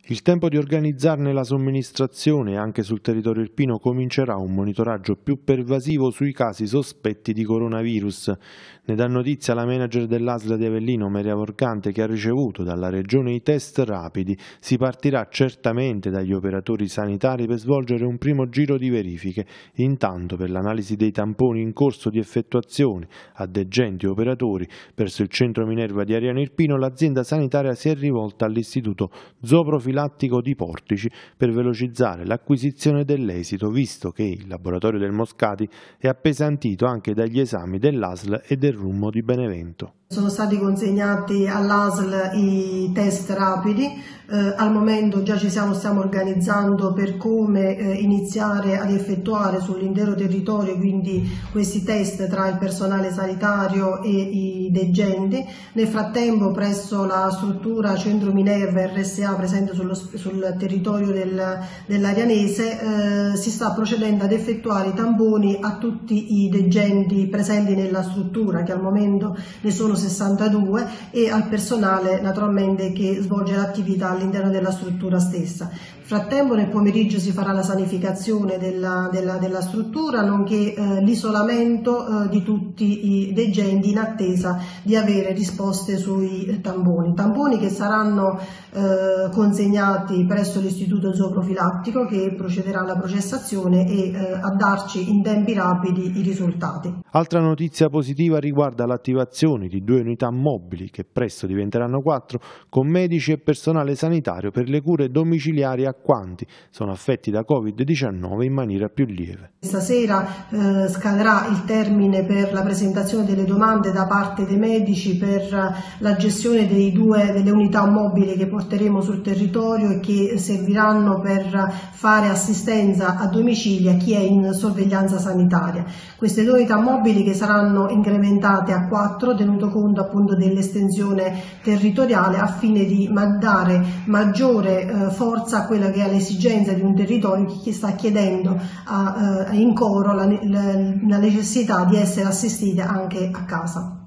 Il tempo di organizzarne la somministrazione anche sul territorio irpino comincerà un monitoraggio più pervasivo sui casi sospetti di coronavirus. Ne dà notizia la manager dell'ASL di Avellino, Maria Vorgante, che ha ricevuto dalla regione i test rapidi. Si partirà certamente dagli operatori sanitari per svolgere un primo giro di verifiche. Intanto, per l'analisi dei tamponi in corso di effettuazione a degenti operatori verso il centro Minerva di Ariano Irpino, l'azienda sanitaria si è rivolta all'istituto zooprofilattico di Portici per velocizzare l'acquisizione dell'esito, visto che il laboratorio del Moscati è appesantito anche dagli esami dell'ASL e del RUM di Benevento. Sono stati consegnati all'ASL i test rapidi, al momento già stiamo organizzando per come iniziare ad effettuare sull'intero territorio quindi questi test tra il personale sanitario e i degenti. Nel frattempo presso la struttura Centro Minerva RSA presente sul territorio dell'Arianese si sta procedendo ad effettuare i tamponi a tutti i degenti presenti nella struttura, che al momento ne sono 62, e al personale naturalmente che svolge l'attività all'interno della struttura stessa. Nel frattempo nel pomeriggio si farà la sanificazione della struttura, nonché l'isolamento di tutti i degenti in attesa di avere risposte sui tamponi che saranno consegnati presso l'istituto zooprofilattico, che procederà alla processazione e a darci in tempi rapidi i risultati. Altra notizia positiva riguarda l'attivazione di 2 unità mobili che presto diventeranno 4, con medici e personale sanitario per le cure domiciliari a quanti sono affetti da Covid-19 in maniera più lieve. Stasera scadrà il termine per la presentazione delle domande da parte dei medici per la gestione delle unità mobili che porteremo sul territorio e che serviranno per fare assistenza a domicilio a chi è in sorveglianza sanitaria. Queste 2 unità mobili che saranno incrementate a 4, tenuto conto appunto dell'estensione territoriale, a fine di dare maggiore forza a quella che è l'esigenza di un territorio che sta chiedendo in coro la necessità di essere assistite anche a casa.